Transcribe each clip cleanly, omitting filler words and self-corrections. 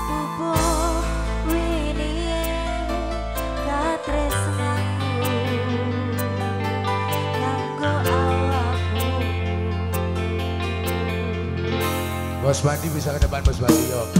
Bos Bandi bisa ke depan Bos Bandi yuk.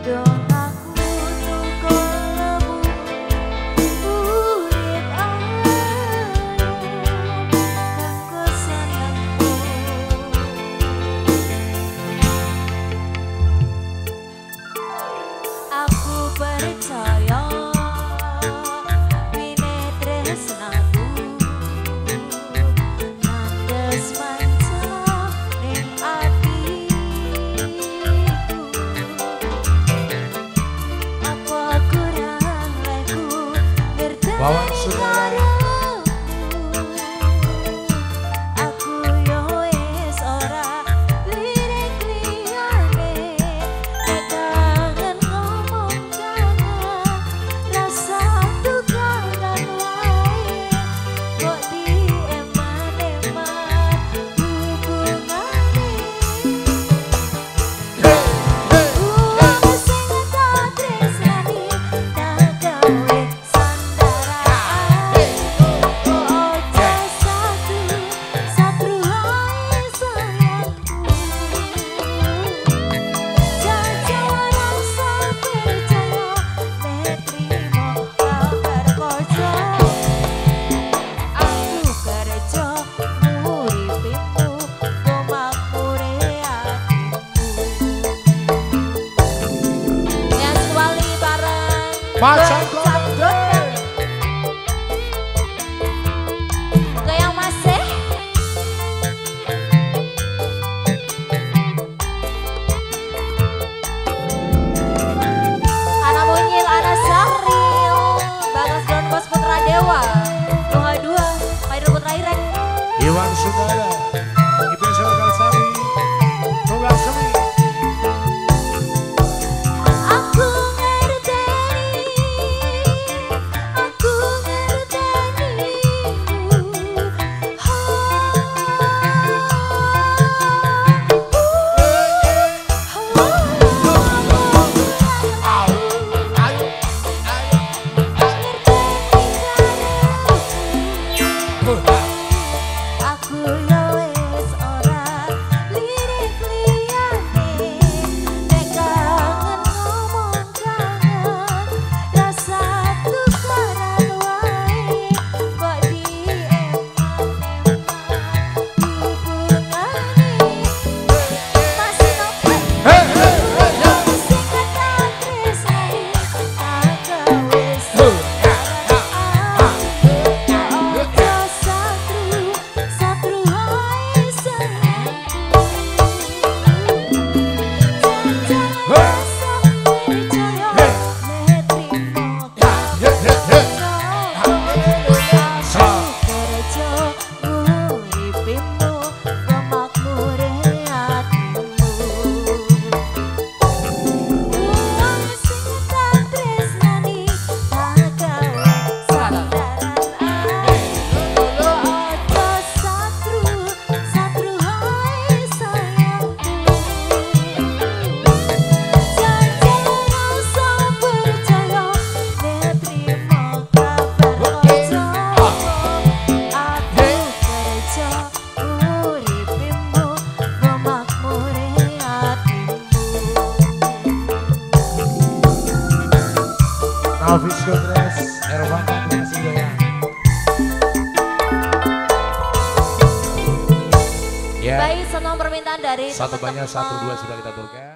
Bawang saudara. Aku yo wis ora lirik liyane, kangen ngomong kangen, rasa tukaran wae, kok dieman-eman hubungane. Wong sing tak tresnani tak gawe Macan Komando. Untuk yang masih Anak Munyil, Anak Syahril, Bagas Don Bos Putra Dewa, Doha 2, Maidul Putra Irek, Iwan Saudara, Ibu Selagal Sari, Tunggal Semi. aku yo wis ora lirik liyane, nek kangen ngomong kangen, rasa tukaran wae, kok dieman-eman hubungane. Masih nopo sing tak tresnani tak gawe Alvis Godres, Erwan, terima kasih banyak. Ya. Baik, senang permintaan dari Satu banyak, teman-teman. 1, 2 sudah kita turunkan.